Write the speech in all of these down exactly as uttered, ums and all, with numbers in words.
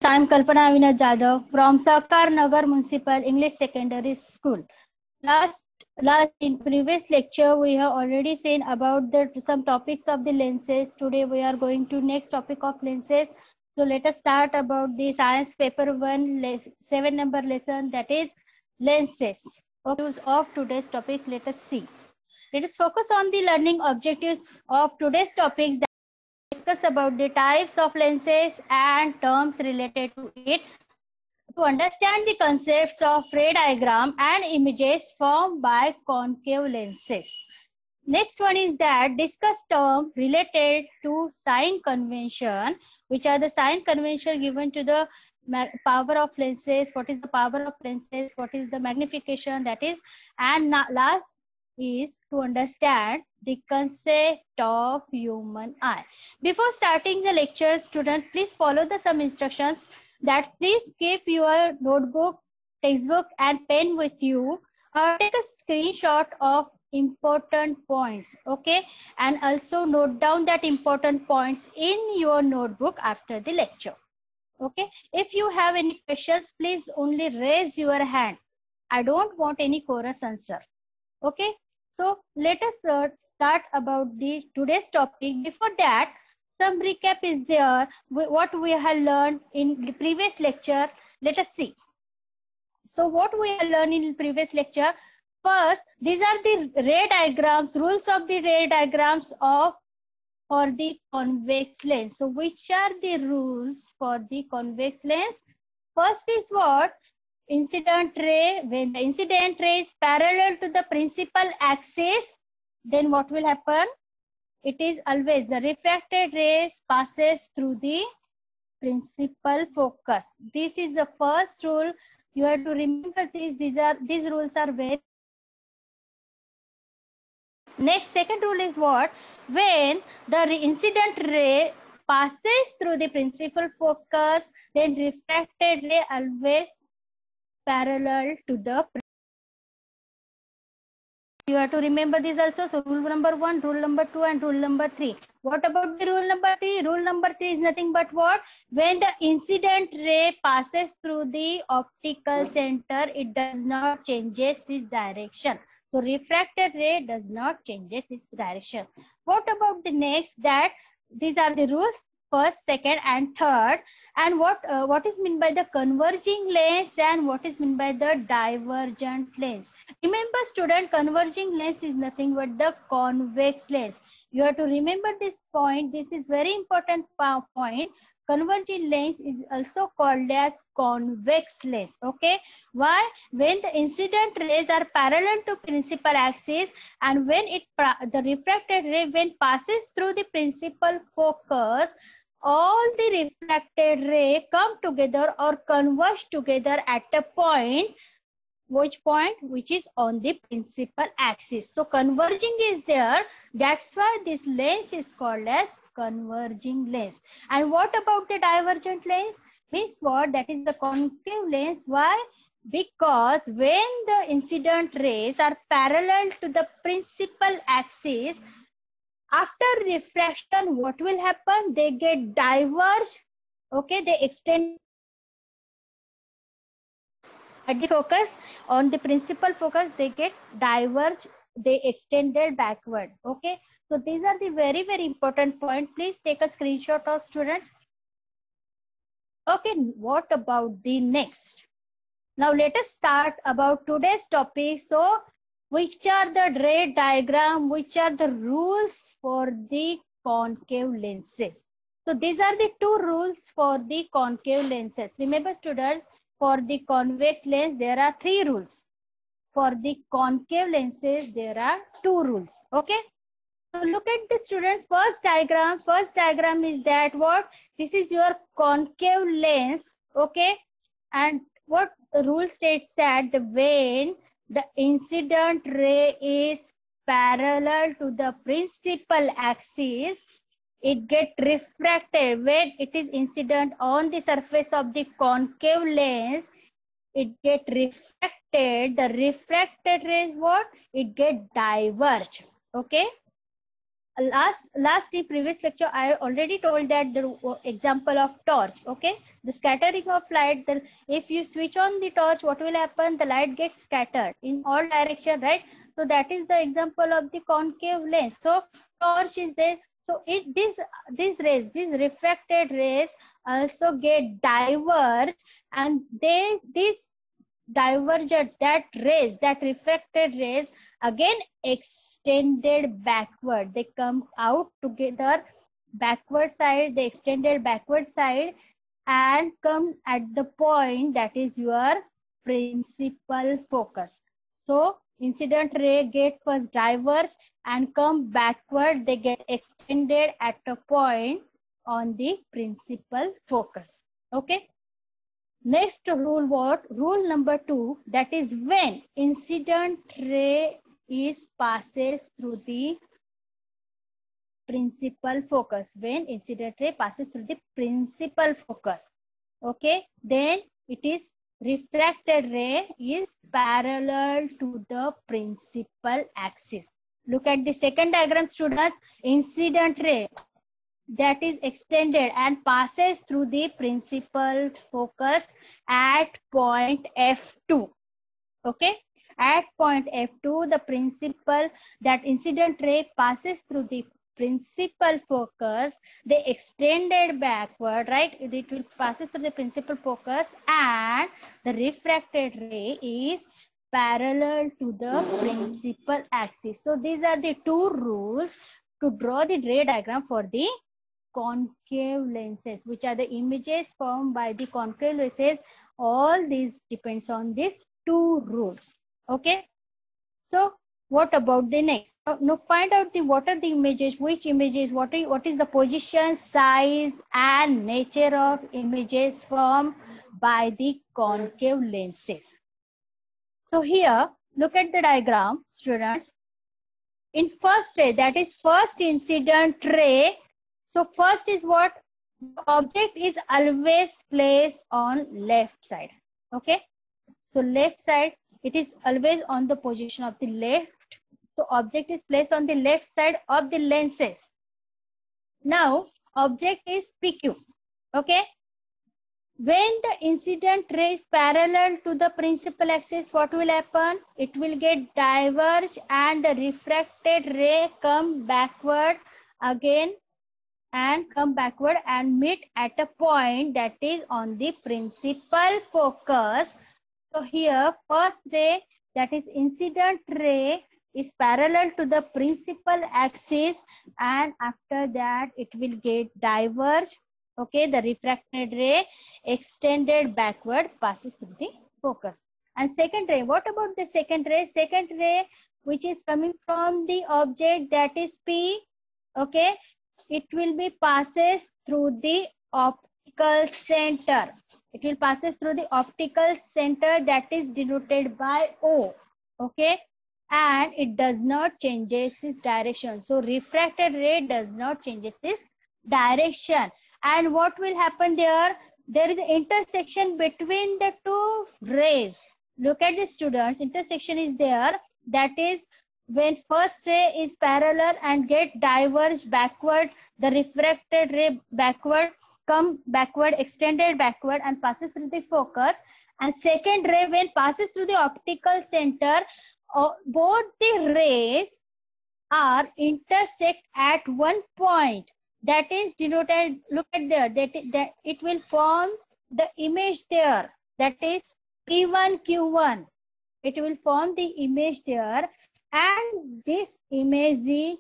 I am Kalpana Avinath Jadhav from Sakar Nagar Municipal English Secondary School. Last, last in previous lecture, we have already seen about the some topics of the lenses. Today we are going to next topic of lenses. So let us start about the science paper one, seven number lesson, that is lenses. Objectives of today's topic, let us see. Let us focus on the learning objectives of today's topics. That discuss about the types of lenses and terms related to it, to understand the concepts of ray diagram and images formed by concave lenses. Next one is that discuss terms related to sign convention, which are the sign convention given to the power of lenses, what is the power of lenses, what is the magnification, that is, and last is to understand the concept of human eye. Before starting the lecture, students, please follow the some instructions. That please keep your notebook, textbook and pen with you, or take a screenshot of important points, okay, and also note down that important points in your notebook after the lecture, okay. If you have any questions, please only raise your hand. I don't want any chorus answer, okay. So let us uh, start about the today's topic. Before that, some recap is there, what we have learned in the previous lecture. Let us see. So what we have learned in the previous lecture, first, these are the ray diagrams, rules of the ray diagrams of for the convex lens. So which are the rules for the convex lens? First is what? Incident ray. When the incident ray is parallel to the principal axis, then what will happen? It is always the refracted rays passes through the principal focus. This is the first rule. You have to remember this. These are these rules are very. Next, second rule is what? When the incident ray passes through the principal focus, then refracted ray always parallel to the. You have to remember this also. So rule number one, rule number two, and rule number three. What about the rule number three? Rule number three is nothing but what? When the incident ray passes through the optical center, it does not changes its direction. So refracted ray does not changes its direction. What about the next? That these are the rules. First, second, and third. And what uh, what is meant by the converging lens and what is meant by the divergent lens? Remember, student, converging lens is nothing but the convex lens. You have to remember this point. This is very important point. Converging lens is also called as convex lens. Okay, why? When the incident rays are parallel to principal axis, and when it the refracted ray when passes through the principal focus, all the refracted ray come together or converge together at a point. Which point? Which is on the principal axis. So converging is there. That's why this lens is called as converging lens. And what about the divergent lens? Means what? That is the concave lens. Why? Because when the incident rays are parallel to the principal axis, after refraction, what will happen? They get diverged. Okay, they extend at the focus, on the principal focus, they get diverged, they extended backward. Okay, so these are the very, very important point. Please take a screenshot of students. Okay, what about the next? Now let us start about today's topic. So which are the ray diagram, which are the rules for the concave lenses? So these are the two rules for the concave lenses. Remember, students, for the convex lens, there are three rules. For the concave lenses, there are two rules. Okay. So look at the students' first diagram. First diagram is that what? This is your concave lens. Okay. And what the rule states that the when the incident ray is parallel to the principal axis, it get refracted. When it is incident on the surface of the concave lens, it get refracted. The refracted rays what? It get diverged. Okay. last last in previous lecture I already told that the example of torch. Okay, the scattering of light, the, if you switch on the torch, what will happen? The light gets scattered in all direction, right? So that is the example of the concave lens. So torch is there. So it this these rays, these refracted rays also get diverged, and they this divergent, that rays, that refracted rays again extended backward. They come out together backward side, they extended backward side and come at the point that is your principal focus. So incident ray get first diverge and come backward, they get extended at a point on the principal focus. Okay. Next rule, what? Rule number two, that is when incident ray is passes through the principal focus. When incident ray passes through the principal focus, okay, then it is refracted ray is parallel to the principal axis. Look at the second diagram, students. Incident ray that is extended and passes through the principal focus at point F two. Okay, at point F two, the principal, that incident ray passes through the principal focus, they extended backward, right? It will passes through the principal focus and the refracted ray is parallel to the principal axis. So these are the two rules to draw the ray diagram for the concave lenses, which are the images formed by the concave lenses. All these depends on these two rules. Okay. So what about the next? Now find out the what are the images, which images, what are, what is the position, size and nature of images formed by the concave lenses. So here, look at the diagram, students. In first ray, that is first incident ray. So first is what? The object is always placed on left side. Okay. So left side, it is always on the position of the left. So object is placed on the left side of the lenses. Now object is P Q. Okay. When the incident ray is parallel to the principal axis, what will happen? It will get diverged and the refracted ray come backward again and come backward and meet at a point that is on the principal focus. So here first ray, that is incident ray, is parallel to the principal axis and after that it will get diverged. Okay, the refracted ray extended backward passes through the focus. And second ray, what about the second ray? Second ray which is coming from the object, that is P. Okay, it will be passes through the optical center. It will passes through the optical center, that is denoted by O. Okay, and it does not changes its direction. So refracted ray does not changes its direction. And what will happen there? There is an intersection between the two rays. Look at the students, intersection is there. That is when first ray is parallel and get diverged backward, the refracted ray backward, come backward, extended backward and passes through the focus. And second ray when passes through the optical center, uh, both the rays are intersect at one point. That is denoted, look at there, that, that it will form the image there. That is P one Q one. It will form the image there. And this image is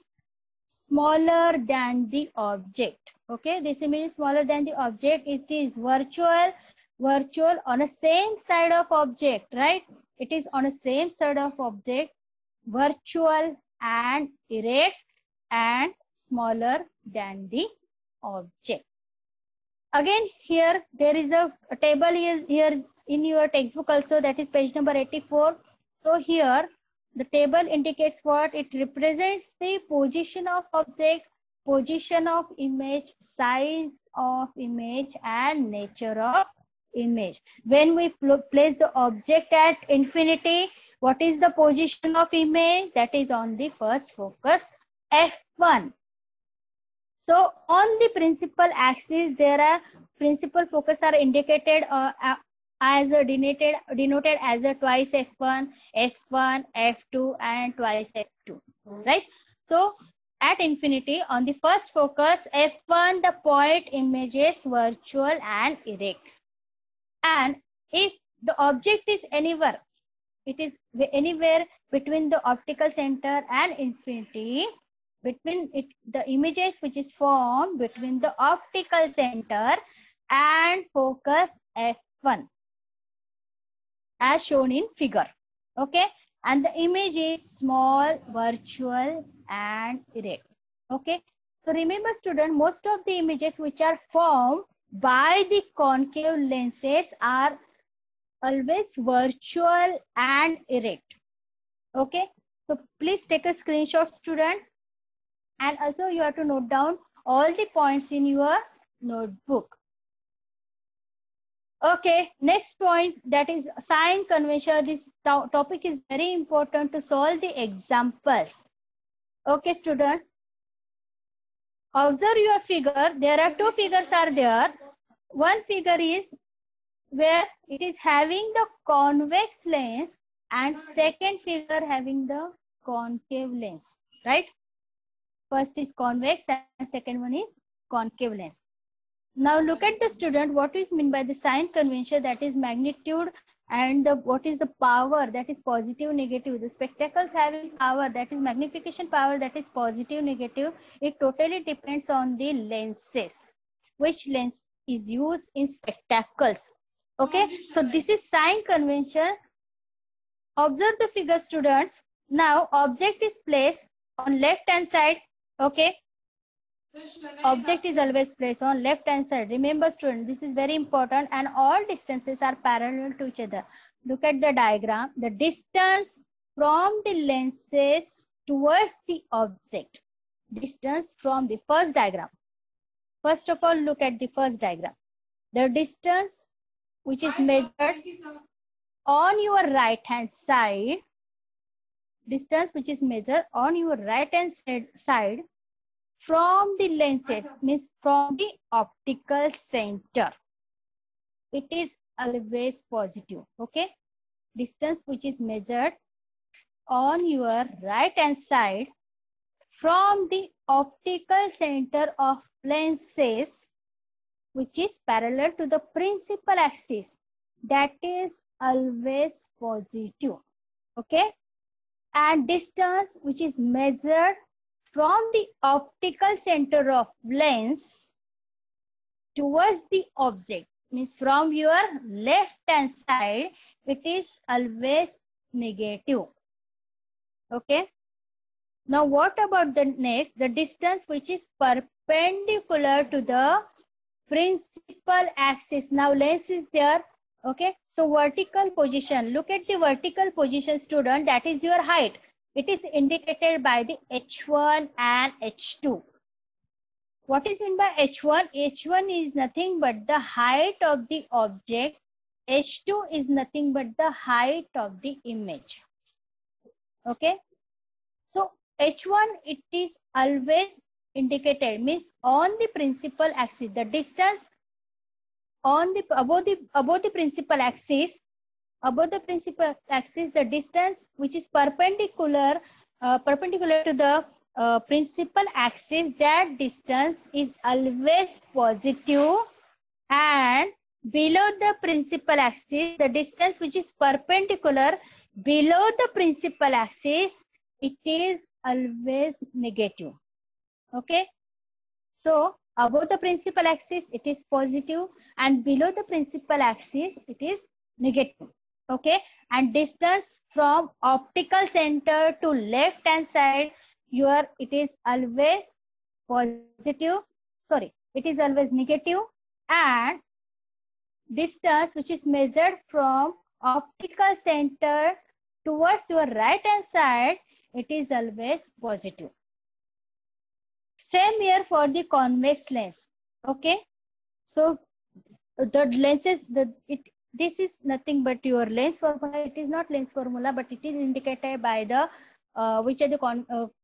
smaller than the object. Okay, this image is smaller than the object. It is virtual, virtual on the same side of object, right? It is on the same side of object, virtual and erect and smaller than the object. Again, here there is a, a table is here in your textbook also, that is page number eighty-four. So here the table indicates what? It represents the position of object, position of image, size of image and nature of image. When we place the object at infinity, what is the position of image? That is on the first focus F one. So on the principal axis, there are principal focus are indicated uh, as a denoted denoted as a twice f one, f one, f two, and twice f two, right? So at infinity, on the first focus f one, the point images virtual and erect, and if the object is anywhere, it is anywhere between the optical center and infinity, between it the images which is formed between the optical center and focus f one as shown in figure. Okay, and the image is small, virtual, and erect. Okay, so remember student, most of the images which are formed by the concave lenses are always virtual and erect. Okay, so please take a screenshot students, and also you have to note down all the points in your notebook. Okay, next point, that is sign convention. This to topic is very important to solve the examples. Okay students, observe your figure. There are two figures are there. One figure is where it is having the convex lens, and second figure having the concave lens, right? First is convex and second one is concave lens. Now look at the student, what is meant by the sign convention, that is magnitude, and the, what is the power, that is positive, negative. The spectacles having power, that is magnification power, that is positive, negative. It totally depends on the lenses, which lens is used in spectacles. Okay, so this is sign convention. Observe the figure students. Now object is placed on left hand side. Okay, object is always placed on left hand side. Remember student, this is very important, and all distances are parallel to each other. Look at the diagram. The distance from the lenses towards the object. Distance from the first diagram. First of all, look at the first diagram. The distance which is measured on your right hand side, distance which is measured on your right hand side from the lenses, means from the optical center, it is always positive. Okay, distance which is measured on your right hand side from the optical center of lenses, which is parallel to the principal axis, that is always positive. Okay, and distance which is measured from the optical center of lens towards the object, means from your left hand side, it is always negative. Okay, now what about the next, the distance which is perpendicular to the principal axis. Now lens is there. Okay, so vertical position, look at the vertical position student, that is your height. It is indicated by the H one and H two. What is meant by H one? H one is nothing but the height of the object. H two is nothing but the height of the image. Okay, so H one, it is always indicated, means on the principal axis, the distance on the above the above the principal axis, above the principal axis, the distance which is perpendicular uh, perpendicular to the uh, principal axis, that distance is always positive, and below the principal axis, the distance which is perpendicular below the principal axis, it is always negative. Okay, so above the principal axis it is positive, and below the principal axis it is negative. Okay, and distance from optical center to left hand side, your it is always positive, sorry, it is always negative, and distance which is measured from optical center towards your right hand side, it is always positive. Same here for the convex lens. Okay, so the lenses, the it this is nothing but your lens formula. It is not lens formula, but it is indicated by the uh, which are the con, uh,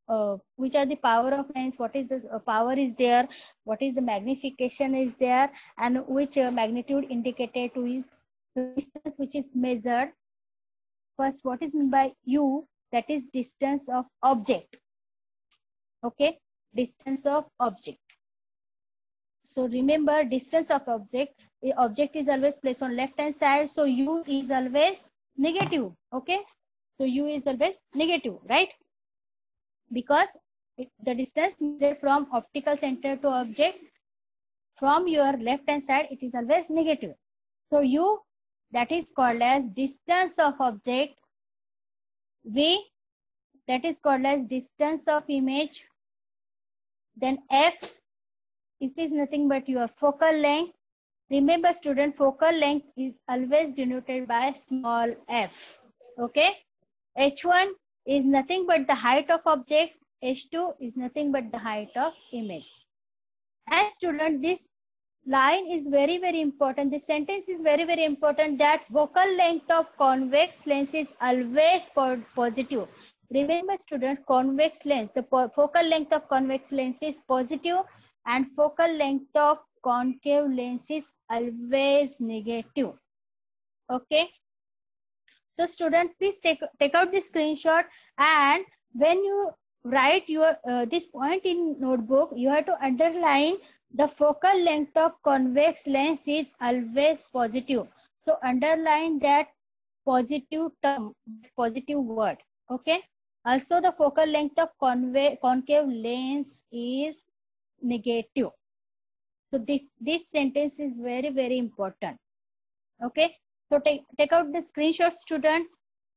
uh, which are the power of lens, what is the uh, power is there, what is the magnification is there, and which uh, magnitude indicated to is the distance which is measured. First, what is meant by U? That is distance of object. Okay, distance of object. So remember, distance of object, the object is always placed on left hand side, so U is always negative. Okay, so U is always negative, right? Because it, the distance measured from optical center to object from your left hand side, it is always negative. So U, that is called as distance of object. V, that is called as distance of image. Then F, it is nothing but your focal length. Remember student, focal length is always denoted by small f. Okay. H one is nothing but the height of object. H two is nothing but the height of image. And student, this line is very, very important. This sentence is very, very important, that focal length of convex lens is always positive. Remember student, convex lens, the focal length of convex lens is positive and focal length of concave lens is always negative. Okay. So student, please take, take out the screenshot, and when you write your uh, this point in notebook, you have to underline the focal length of convex lens is always positive. So underline that positive term, positive word. Okay. Also the focal length of conve concave lens is negative. So this, this sentence is very, very important. Okay. So take, take out the screenshot students.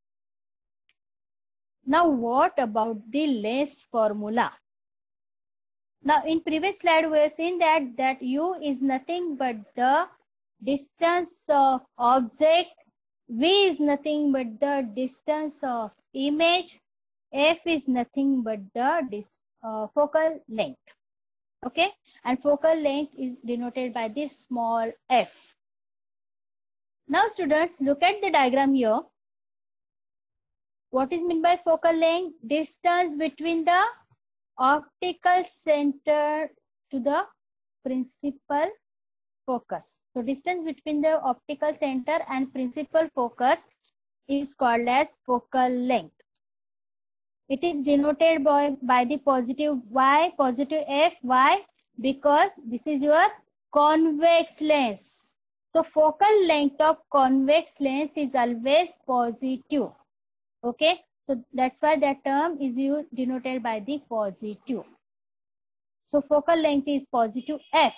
Now what about the lens formula? Now in previous slide we have seen that, that U is nothing but the distance of object. V is nothing but the distance of image. F is nothing but the dis, uh, focal length. Okay. And focal length is denoted by this small f. Now students, look at the diagram here. What is meant by focal length? Distance between the optical center to the principal focus. So distance between the optical center and principal focus is called as focal length. It is denoted by, by the positive Y, positive F. Why? Because this is your convex lens. So focal length of convex lens is always positive. Okay. So that's why that term is used, denoted by the positive. So focal length is positive F.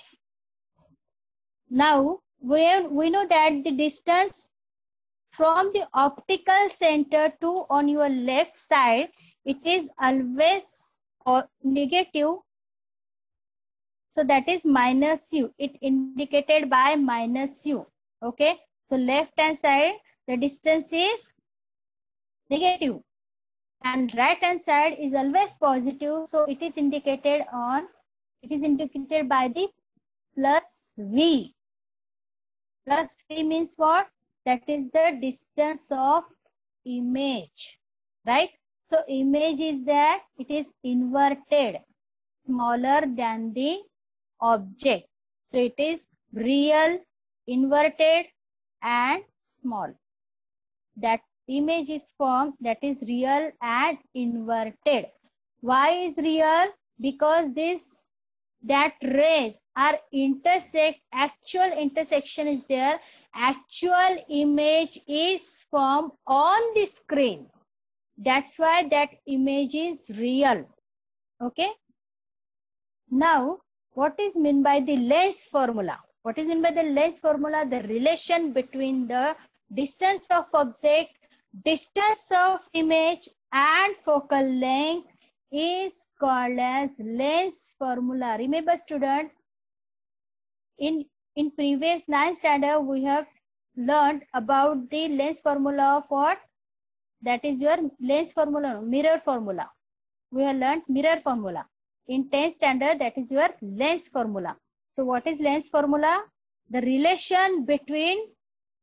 Now we, we know that the distance from the optical center to on your left side, it is always or negative. So that is minus U. It indicated by minus U. Okay. So left hand side, the distance is negative. And right hand side is always positive. So it is indicated on, it is indicated by the plus V. Plus V means what? That is the distance of image. Right? So image is that it is inverted, smaller than the object. So it is real, inverted and small. That image is formed, that is real and inverted. Why is real? Because this, that rays are intersect, actual intersection is there. Actual image is formed on the screen. That's why that image is real. Okay. Now, what is meant by the lens formula? What is meant by the lens formula? The relation between the distance of object, distance of image and focal length is called as lens formula. Remember students, in, in previous ninth standard, we have learned about the lens formula of what? That is your lens formula, mirror formula. We have learned mirror formula. In tenth standard, that is your lens formula. So what is lens formula? The relation between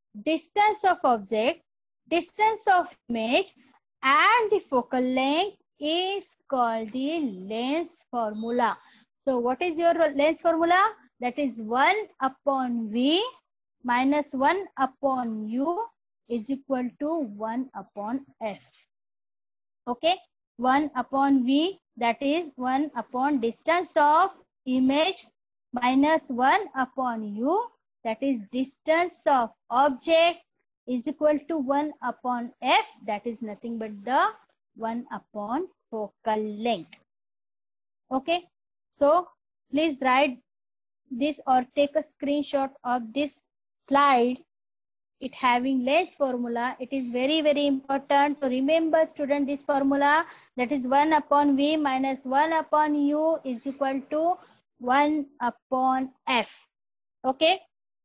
distance of object, distance of image and the focal length is called the lens formula. So what is your lens formula? That is one upon V minus one upon U is equal to one upon F. Okay, one upon V, that is one upon distance of image, minus one upon U, that is distance of object, is equal to one upon F, that is nothing but the one upon focal length. Okay, so please write this or take a screenshot of this slide, it having lens formula. It is very very important to remember, student, this formula, that is one upon V minus one upon U is equal to one upon F. Okay,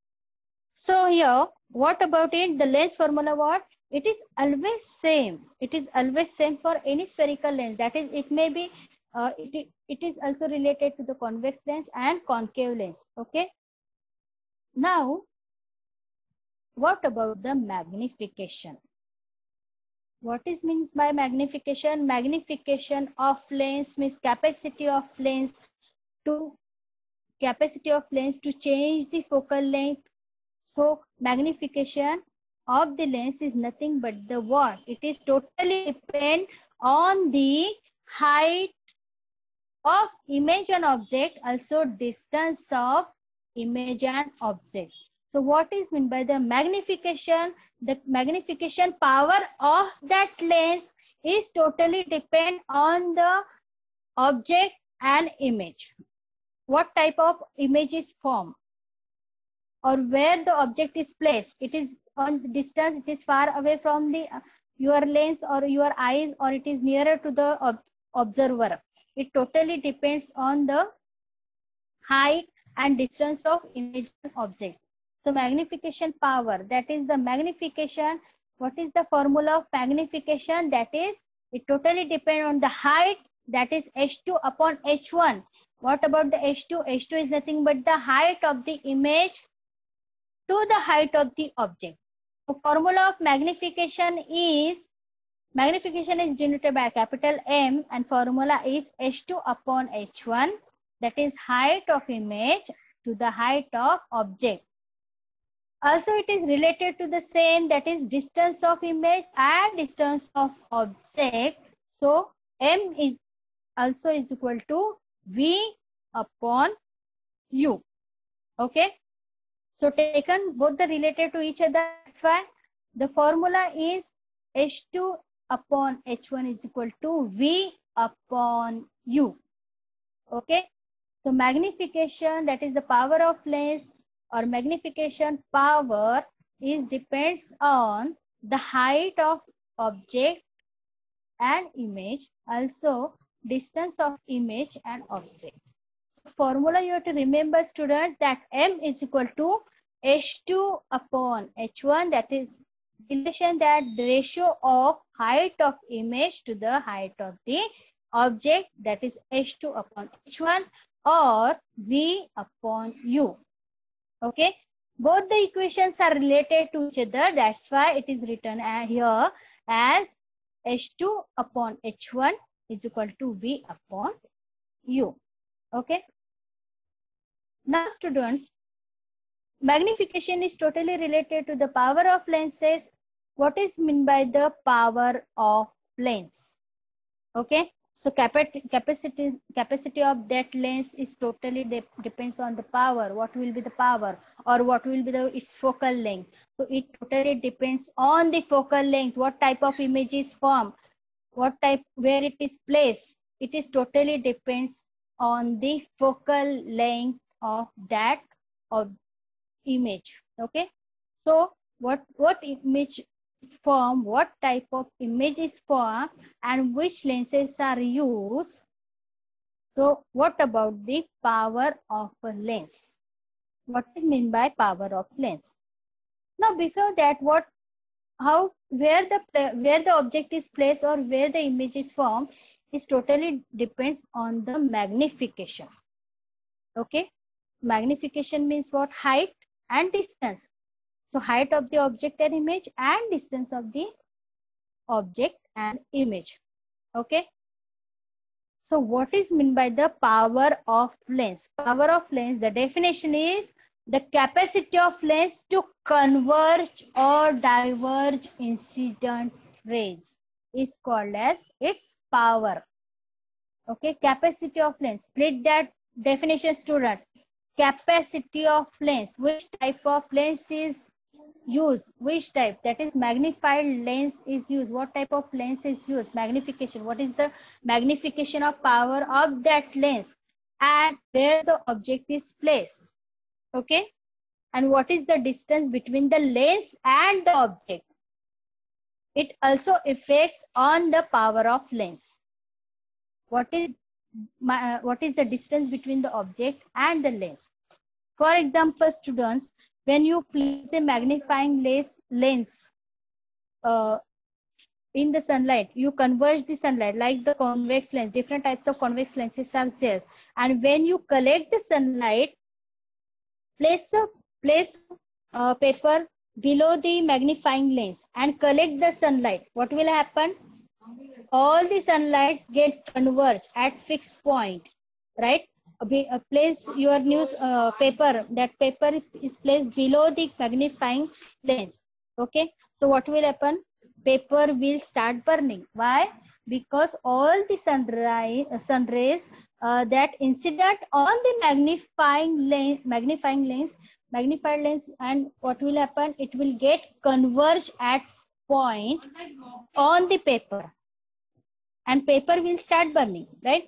so here what about it, the lens formula, what it is always same, it is always same for any spherical lens, that is it may be uh, it, it is also related to the convex lens and concave lens. Okay, now what about the magnification? What is means by magnification? Magnification of lens means capacity of lens to capacity of lens to change the focal length. So magnification of the lens is nothing but the what? It is totally depend on the height of image and object, also distance of image and object. So what is meant by the magnification? The magnification power of that lens is totally depend on the object and image. What type of image is formed or where the object is placed. It is on the distance, it is far away from the uh, your lens or your eyes, or it is nearer to the ob observer. It totally depends on the height and distance of image and object. So magnification power, that is the magnification. What is the formula of magnification? That is, it totally depends on the height, that is H two upon H one. What about the H two? H two is nothing but the height of the image to the height of the object. So formula of magnification is, magnification is denoted by capital M and formula is H two upon H one, that is height of image to the height of object. Also it is related to the same, that is distance of image and distance of object. So M is also is equal to V upon U. Okay. So taken both the related to each other, that's why the formula is H two upon H one is equal to V upon U. Okay. So magnification, that is the power of lens or magnification power, is depends on the height of object and image, also distance of image and object. So formula you have to remember, students, that M is equal to H two upon H one, that is relation, that the ratio of height of image to the height of the object, that is H two upon H one or V upon U. Okay, both the equations are related to each other, that's why it is written here as H two upon H one is equal to V upon U. Okay, now students, magnification is totally related to the power of lenses. What is meant by the power of lens? Okay, so capacity capacity of that lens is totally de depends on the power. What will be the power, or what will be the its focal length? So it totally depends on the focal length. What type of image is formed, what type, where it is placed. It is totally depends on the focal length of that of image. Okay, so what what image is formed, what type of image is formed, and which lenses are used. So what about the power of a lens? What is meant by power of lens? Now before that, what how where the where the object is placed or where the image is formed is totally depends on the magnification. Okay, magnification means what? Height and distance. So height of the object and image and distance of the object and image. Okay, So what is meant by the power of lens? Power of lens, the definition is the capacity of lens to converge or diverge incident rays is called as its power. Okay, capacity of lens. Split that definition, students. Capacity of lens. Which type of lens is used? Which type? That is magnified lens is used. What type of lens is used? Magnification. What is the magnification of power of that lens? And where the object is placed. Okay. And what is the distance between the lens and the object? It also affects on the power of lens. What is my, uh, what is the distance between the object and the lens? For example, students, when you place the magnifying lens, lens uh, in the sunlight, you converge the sunlight like the convex lens. Different types of convex lenses are there. And when you collect the sunlight, place a place uh, paper below the magnifying lens and collect the sunlight. What will happen? All the sunlights get converged at fixed point, right? Be, uh, place your news uh, paper, that paper is placed below the magnifying lens. Okay, so what will happen? Paper will start burning. Why? Because all the sunrise, uh, sun rays uh, that incident on the magnifying lens, magnifying lens, magnified lens, and what will happen? It will get converged at point on the paper. And paper will start burning, right?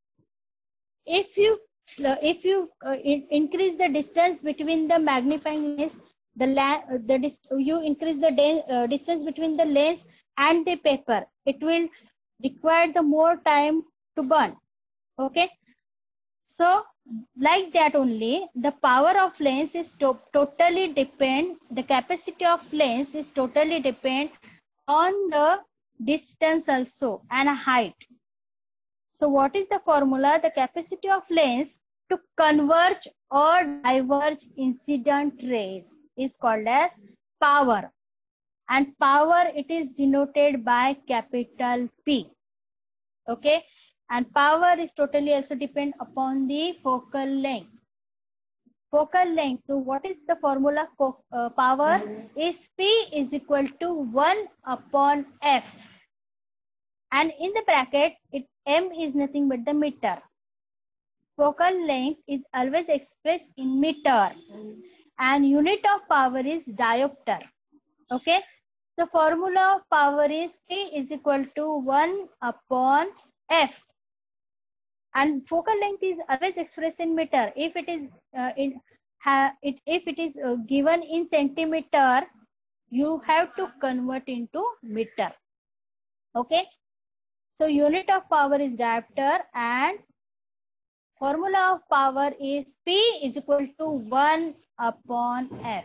If you uh, if you uh, in, increase the distance between the magnifying lens, the la the dist you increase the uh, distance between the lens and the paper, it will require the more time to burn. Okay, so like that only, the power of lens is to totally depend. The capacity of lens is totally depend on the distance also and height. So what is the formula? The capacity of lens to converge or diverge incident rays is called as power. And power, it is denoted by capital P. Okay. And power is totally also depend upon the focal length. Focal length. So what is the formula for uh, power? Is P is equal to one upon F. And in the bracket, it M is nothing but the meter. Focal length is always expressed in meter. And unit of power is diopter. Okay. The formula of power is P is equal to one upon F. And focal length is always expressed in meter. If it is uh, in ha, it if it is uh, given in centimeter, you have to convert into meter. Okay. So unit of power is diopter and formula of power is P is equal to one upon F.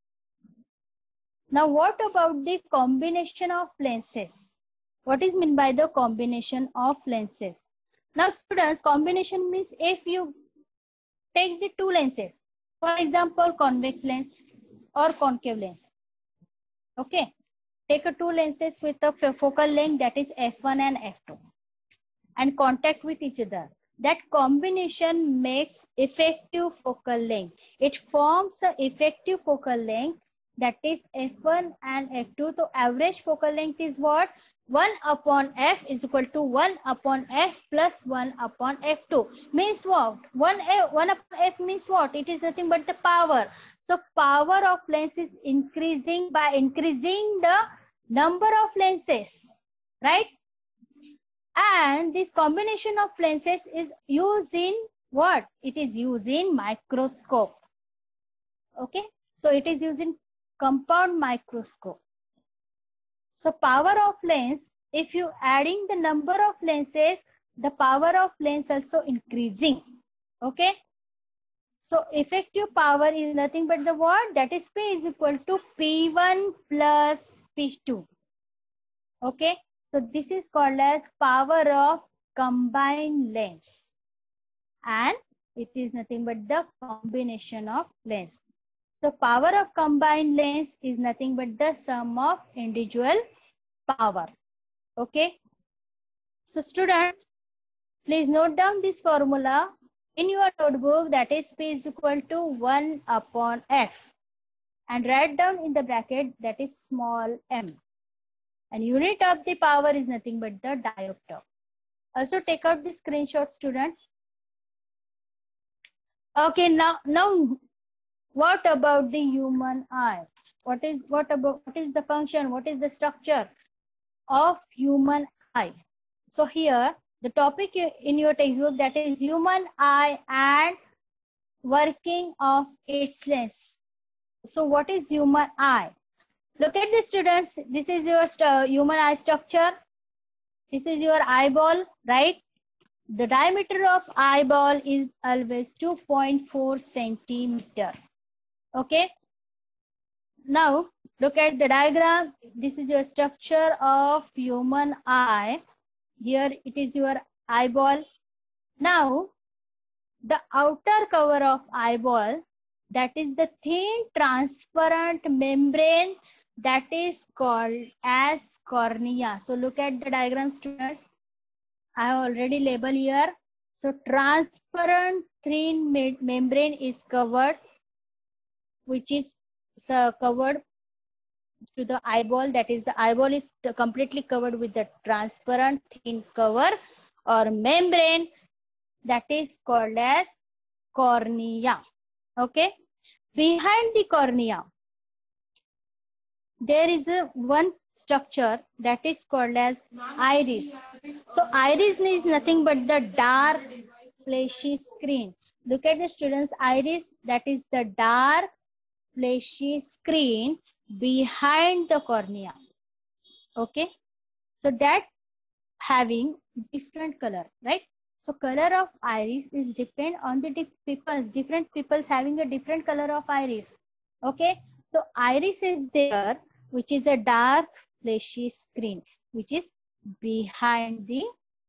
Now what about the combination of lenses? What is meant by the combination of lenses? Now students, combination means if you take the two lenses, for example, convex lens or concave lens. Okay. Take a two lenses with a focal length that is F one and F two and contact with each other. That combination makes effective focal length. It forms an effective focal length that is F one and F two. So average focal length is what? one upon F is equal to one upon F plus one upon F two. Means what? one, one upon F means what? It is nothing but the power. So power of lens is increasing by increasing the number of lenses, right? And this combination of lenses is used in what? It is used in microscope. Okay. So it is used in compound microscope. So power of lens, if you adding the number of lenses, the power of lens also increasing. Okay. So effective power is nothing but the what? That is P is equal to P one plus P two. Okay. So this is called as power of combined lens. And it is nothing but the combination of lens. So power of combined lens is nothing but the sum of individual power. Okay. So students, Please note down this formula in your notebook, that is P is equal to one upon F. And write down in the bracket, that is small m. And unit of the power is nothing but the diopter. Also take out the screenshot, students. Okay, now, now what about the human eye? What is, what about, what is the function? What is the structure of human eye? So here, the topic in your textbook, that is human eye and working of its lens. So what is human eye? Look at the students. This is your human eye structure. This is your eyeball, right? The diameter of eyeball is always two point four centimeter. Okay. Now look at the diagram. This is your structure of human eye. Here it is your eyeball. Now the outer cover of eyeball, that is the thin transparent membrane, that is called as cornea. So look at the diagram, students. I have already labeled here. So transparent thin me membrane is covered, which is uh, covered to the eyeball. That is, the eyeball is completely covered with the transparent thin cover or membrane, that is called as cornea. Okay. Behind the cornea, there is a one structure that is called as iris. So iris is nothing but the dark fleshy screen. Look at the students, iris, that is the dark fleshy screen behind the cornea. Okay. So that having different color, right? So color of iris is depend on the people's, different people's having a different color of iris. Okay. So iris is there, which is a dark fleshy screen, which is behind the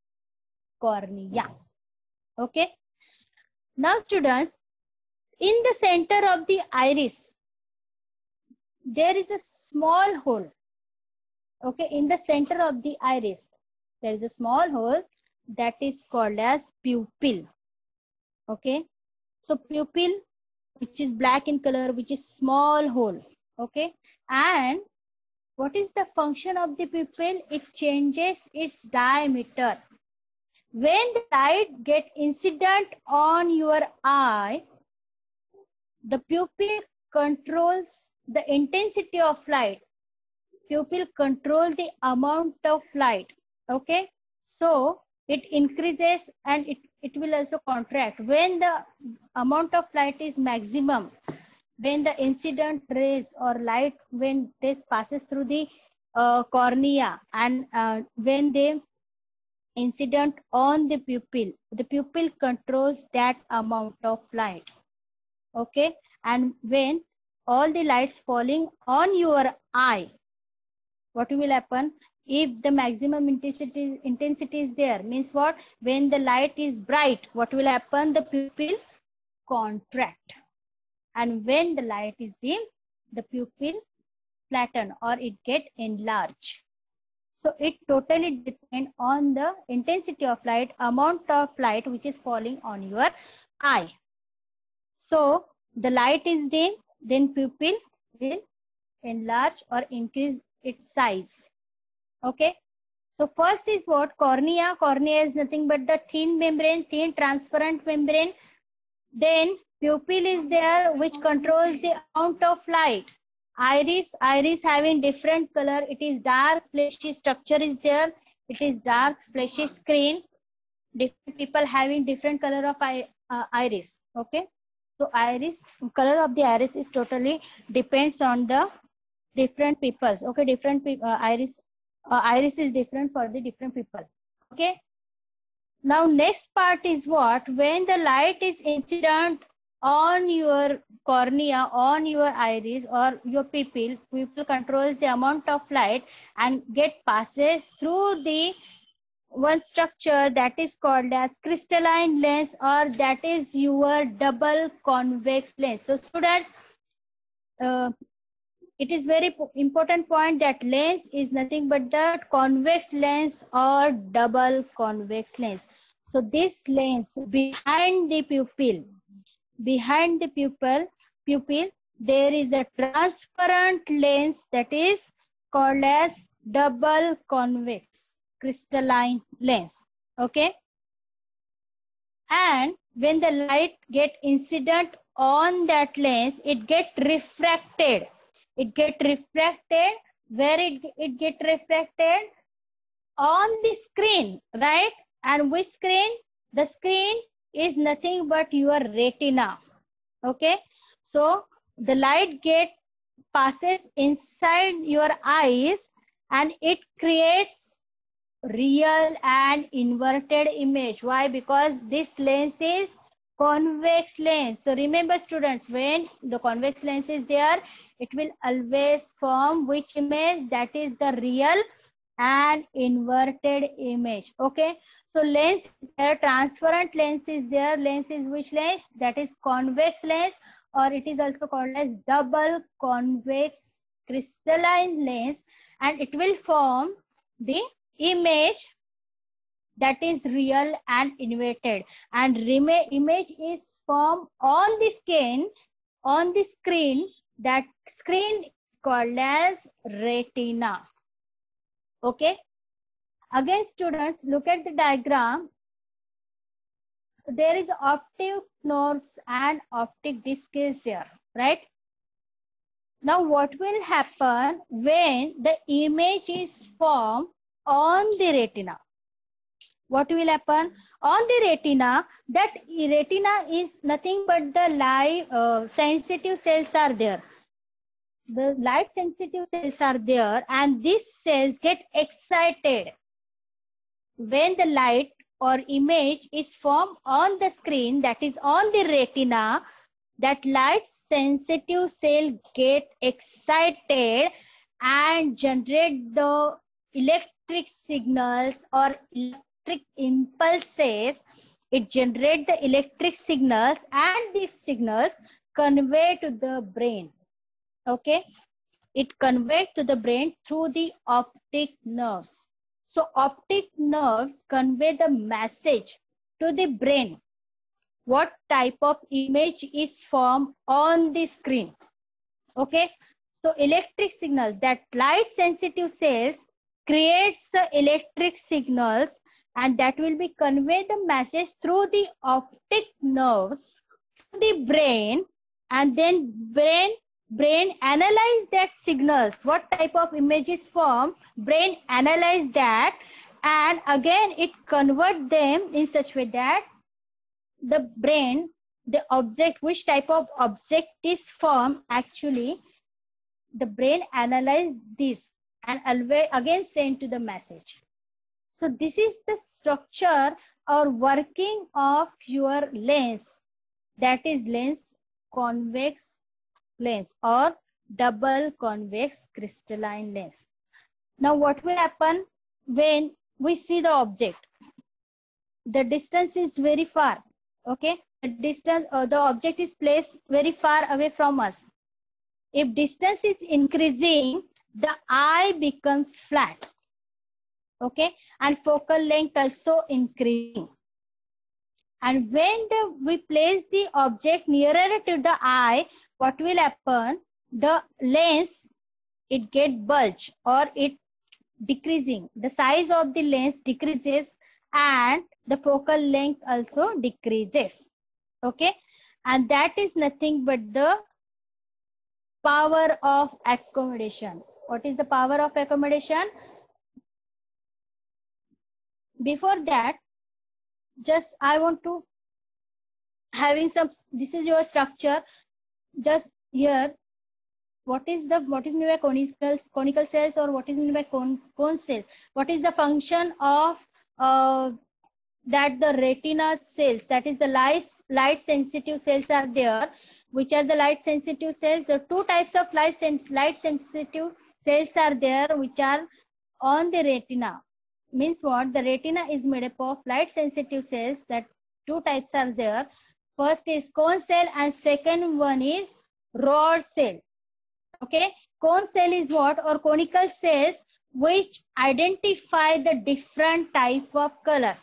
cornea. Okay. Now students, in the center of the iris, there is a small hole. Okay. In the center of the iris, there is a small hole that is called as pupil. Okay. So pupil, which is black in color, which is small hole. Okay. And what is the function of the pupil? It changes its diameter. When the light gets incident on your eye, the pupil controls the intensity of light. Pupil control the amount of light. Okay. So it increases and it, it will also contract. When the amount of light is maximum, when the incident rays or light, when this passes through the uh, cornea and uh, when they incident on the pupil, the pupil controls that amount of light. Okay. And when all the lights falling on your eye, what will happen? If the maximum intensity, intensity is there, means what? When the light is bright, what will happen? The pupil contract. And when the light is dim, the pupil flatten or it get enlarged. So it totally depends on the intensity of light, amount of light which is falling on your eye. So the light is dim, then pupil will enlarge or increase its size. Okay. So first is what? Cornea. Cornea is nothing but the thin membrane, thin transparent membrane. Then pupil is there, which controls the amount of light. Iris, iris having different color. It is dark fleshy structure is there. It is dark fleshy screen. Different people having different color of eye, uh, iris. Okay. So iris, color of the iris is totally depends on the different peoples. Okay. Different uh, iris, uh, iris is different for the different people. Okay. Now next part is what? When the light is incident on your cornea, on your iris or your pupil, pupil controls the amount of light and get passes through the one structure that is called as crystalline lens, or that is your double convex lens. So students, uh, it is very important point that lens is nothing but the convex lens or double convex lens. So this lens behind the pupil, behind the pupil, pupil, there is a transparent lens that is called as double convex crystalline lens. Okay. And when the light get incident on that lens, it get refracted. It get refracted. Where it, it get refracted? On the screen, right? And which screen? The screen is nothing but your retina. Okay. So the light get passes inside your eyes and it creates real and inverted image. Why? Because this lens is convex lens. So remember students, when the convex lens is there, it will always form which image? That is the real and inverted image. Okay. So lens, there transparent lens is there. Lens is which lens? That is convex lens, or it is also called as double convex crystalline lens, and it will form the image that is real and inverted, and image is formed on the skin, on the screen. That screen is called as retina. Okay. Again students, look at the diagram. There is optic nerves and optic disc is there, right? Now what will happen when the image is formed on the retina? What will happen? On the retina, that retina is nothing but the light uh, sensitive cells are there. The light sensitive cells are there, and these cells get excited when the light or image is formed on the screen, that is on the retina. That light sensitive cell get excited and generate the electric signals or electric impulses. It generate the electric signals, and these signals convey to the brain. Okay. It convey to the brain through the optic nerves. So optic nerves convey the message to the brain. What type of image is formed on the screen? Okay. So electric signals, that light sensitive cells creates the electric signals, and that will be convey the message through the optic nerves to the brain, and then brain brain analyze that signals. What type of image is formed? Brain analyze that, and again it convert them in such way that the brain, the object, which type of object is formed, actually the brain analyze this and always again send to the message. So this is the structure or working of your lens, that is lens convex lens or double convex crystalline lens. Now what will happen when we see the object? The distance is very far. Okay, the distance or the object is placed very far away from us. If distance is increasing, the eye becomes flat. Okay, and focal length also increasing. And when the, we place the object nearer to the eye, what will happen? The lens, it get bulge or it decreasing. The size of the lens decreases and the focal length also decreases. Okay, and that is nothing but the power of accommodation. What is the power of accommodation? Before that, just I want to having some, this is your structure. Just here, what is the what is meant by conical conical cells, or what is meant by cone cone cells? What is the function of uh, that the retina cells, that is the light light sensitive cells are there. Which are the light sensitive cells? The two types of light sen light sensitive cells are there, which are on the retina. Means what? The retina is made up of light sensitive cells. That two types are there. First is cone cell and second one is rod cell. Okay, cone cell is what? Or conical cells which identify the different type of colors.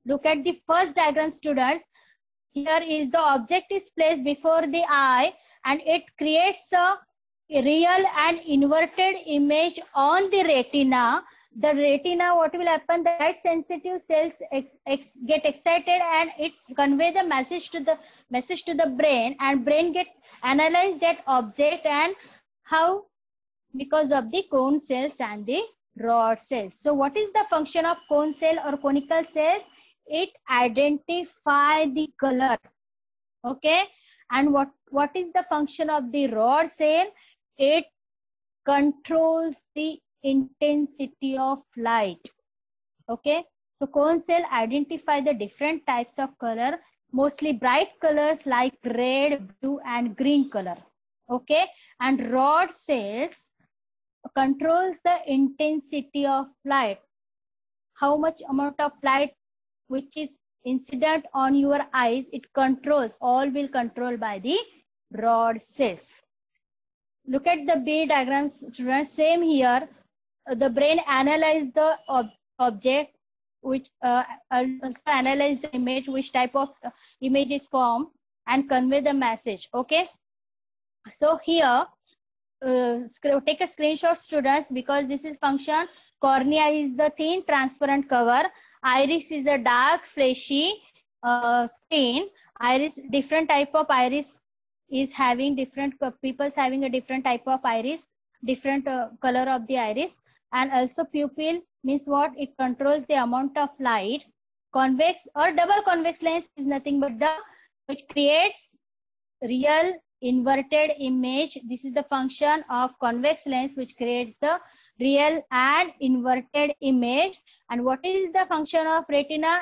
Look at the first diagram, students. Here is the object is placed before the eye and it creates a real and inverted image on the retina. The retina, what will happen? The light sensitive cells ex, ex, get excited and it convey the message to the message to the brain, and brain get analyze that object. And how? Because of the cone cells and the rod cells. So what is the function of cone cell or conical cells? It identify the color. Okay. And what, what is the function of the rod cell? It controls the intensity of light. Okay. So cone cell identify the different types of color, mostly bright colors like red, blue, and green color. Okay. And rod cells controls the intensity of light. How much amount of light which is incident on your eyes, it controls, all will control by the rod cells. Look at the B diagrams, students. Same here. The brain analyze the ob object, which uh, also analyze the image, which type of uh, image is formed, and convey the message. Okay. So here, uh, take a screenshot, students, because this is function. Cornea is the thin transparent cover. Iris is a dark fleshy uh, screen. Iris, different type of iris is having different, people's having a different type of iris, different uh, color of the iris. And also pupil means what? It controls the amount of light. Convex or double convex lens is nothing but the, which creates real inverted image. This is the function of convex lens, which creates the real and inverted image. And what is the function of retina?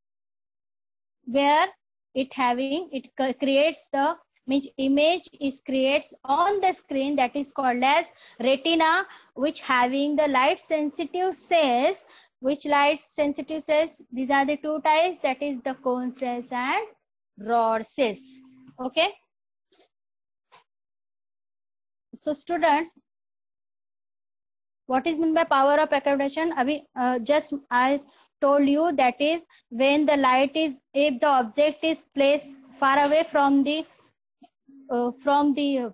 Where it having, it creates the image is creates on the screen, that is called as retina, which having the light sensitive cells. Which light sensitive cells? These are the two types, that is the cone cells and rod cells. Okay. So students, what is meant by power of accommodation? Abhi, uh, just I told you, that is when the light is, if the object is placed far away from the uh, from the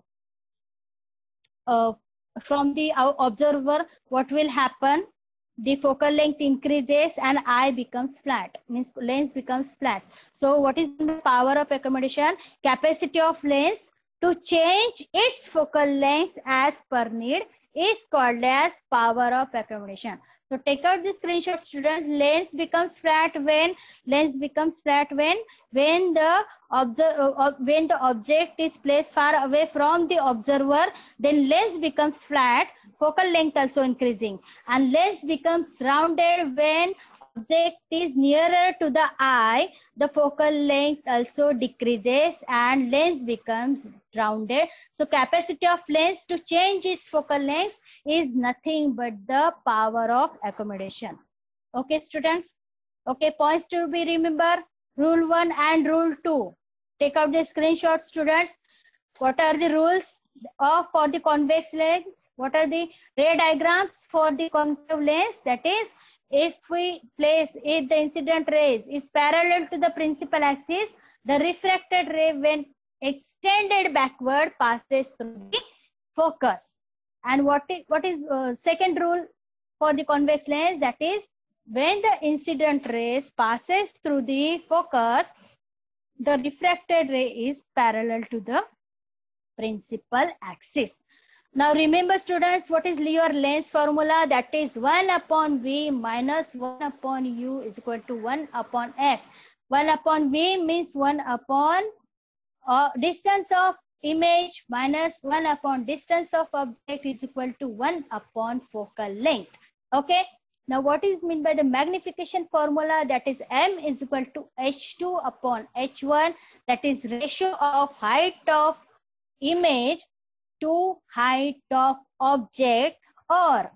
uh, from the observer, what will happen? The focal length increases and eye becomes flat, means lens becomes flat. So what is the power of accommodation? Capacity of lens to change its focal length as per need is called as power of accommodation. So take out the screenshot, students. Lens becomes flat when lens becomes flat when when the observe uh, when the object is placed far away from the observer, then lens becomes flat, focal length also increasing, and lens becomes rounded when object is nearer to the eye, the focal length also decreases and lens becomes rounded. So capacity of lens to change its focal length is nothing but the power of accommodation. Okay, students. Okay, points to be remember. Rule one and rule two. Take out the screenshot, students. What are the rules of for the convex lens? What are the ray diagrams for the concave lens? That is, if we place, if the incident rays is parallel to the principal axis, the refracted ray when extended backward passes through the focus. And what is, what is uh, second rule for the convex lens? That is, when the incident rays passes through the focus, the refracted ray is parallel to the principal axis. Now remember, students, what is your lens formula? That is one upon V minus one upon U is equal to one upon F. one upon V means one upon uh, distance of image minus one upon distance of object is equal to one upon focal length. Okay. Now what is meant by the magnification formula? That is M is equal to H two upon H one. That is ratio of height of image to height of object, or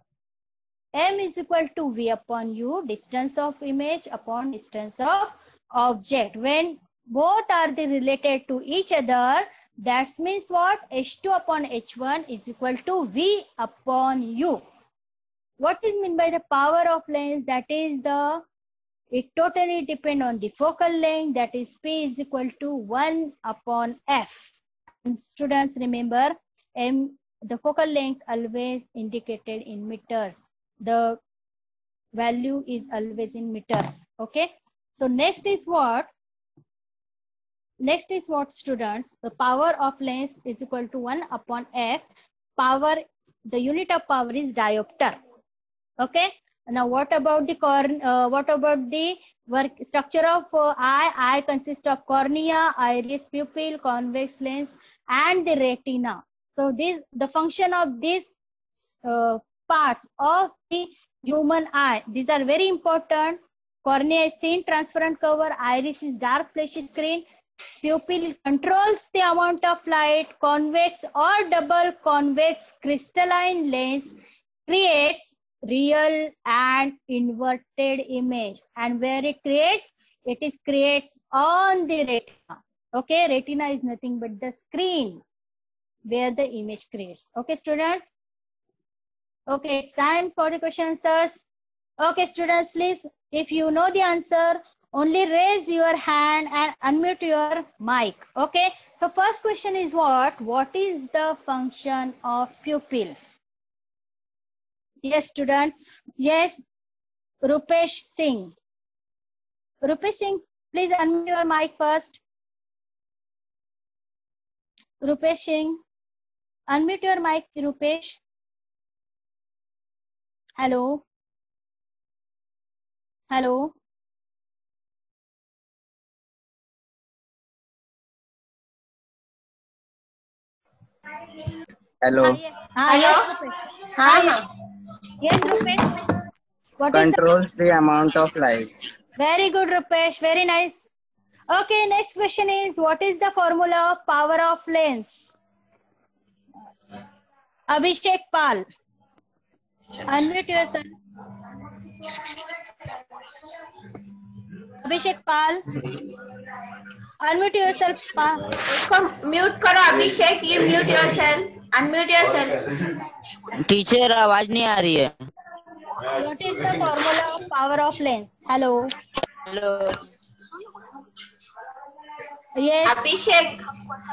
M is equal to V upon U, distance of image upon distance of object. When both are the related to each other, that means what? H two upon H one is equal to V upon U. What is meant by the power of lens? That is the It totally depends on the focal length, that is P is equal to one upon F. And students, remember, M, the focal length always indicated in meters. The value is always in meters. Okay. So next is what? Next is what, students? The power of lens is equal to one upon F. Power, the unit of power is diopter. Okay. Now what about the corn? Uh, what about the work structure of uh, eye? Eye consists of cornea, iris, pupil, convex lens, and the retina. So this, the function of these uh, parts of the human eye, these are very important. Cornea is thin transparent cover, iris is dark fleshy screen, pupil controls the amount of light, convex or double convex crystalline lens creates real and inverted image, and where it creates, it is creates on the retina. Okay, retina is nothing but the screen where the image creates. Okay, students. Okay, it's time for the question answers. Okay, students, please, if you know the answer, only raise your hand and unmute your mic. Okay, so first question is what? What is the function of pupil? Yes, students. Yes, Rupesh Singh. Rupesh Singh, please unmute your mic first. Rupesh Singh, unmute your mic, Rupesh. Hello. Hello. Hello. Hi, yes, Rupesh. Hi, yes, Rupesh. What Controls is the, the amount of light. Very good, Rupesh. Very nice. Okay, next question is, what is the formula of power of lens? Abhishek Pal. Unmute yourself. Abhishek Pal. Unmute yourself. Pal. Mute करो Abhishek, you mute yourself. Unmute yourself. Teacher आवाज नहीं आ रही है. What is the formula of power of lens? Hello. Hello. Yes. Abhishek.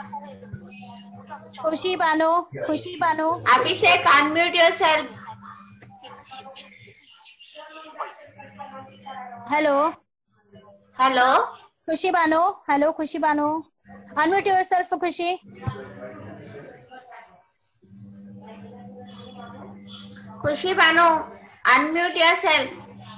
Khushi Bano. Khushi Bano. Abhishek, unmute yourself. Hello. Hello. Khushi Bano. Hello, Khushi Bano. Unmute yourself, Khushi. Khushi Banu, unmute yourself.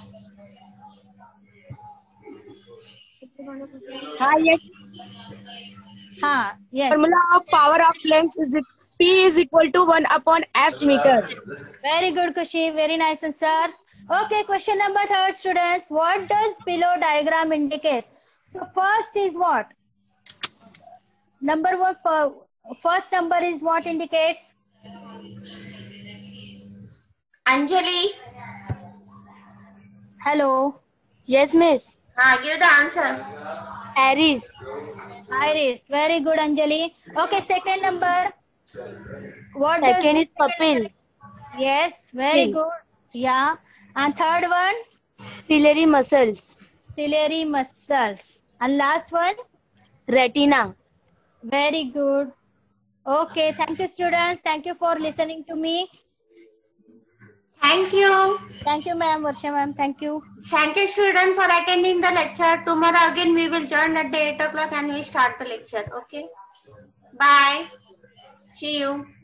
Hi, yes. Ha, yes. Formula of power of lens is P is equal to one upon F meter. Very good, Khushi. Very nice answer. Okay, question number third, students. What does below diagram indicate? So first is what? Number one, for first number is what indicates? Anjali. Hello. Yes, miss. Ah, give the answer. Iris. Iris. Very good, Anjali. Okay, second number. What does Second is pupil. Yes, very Pupil. good. Yeah. And third one? Ciliary muscles. Ciliary muscles. And last one? Retina. Very good. Okay, thank you, students. Thank you for listening to me. Thank you. Thank you, ma'am. Varsha ma'am. Thank you. Thank you, student, for attending the lecture. Tomorrow again we will join at the eight o'clock and we start the lecture. Okay. Bye. See you.